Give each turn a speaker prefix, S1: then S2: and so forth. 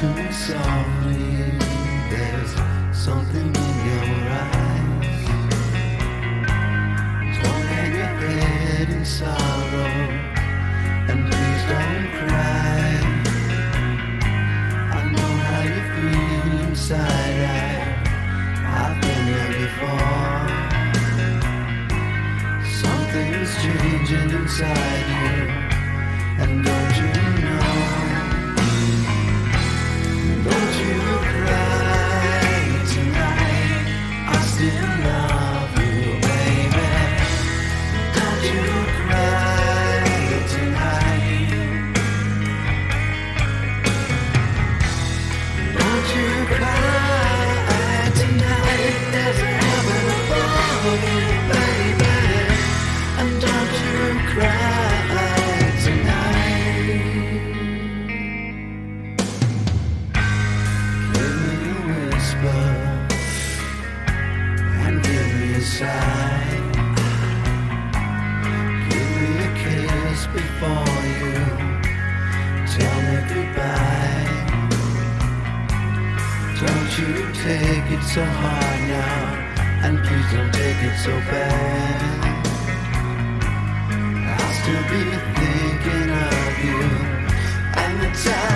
S1: to me softly, there's something in your eyes. Don't hang your head in sorrow, and please don't cry. I know how you feel inside, I've been there before. Something's changing inside you, and don't you know? Don't you cry tonight, I still love you, baby. Don't you cry tonight. Don't you cry tonight, there's a heaven above you, baby. And don't you cry tonight. Give me a whisper and give me a sigh. Give me a kiss before you tell me goodbye. Don't you take it so hard now, and please don't take it so bad. I'll still be thinking of you, and the time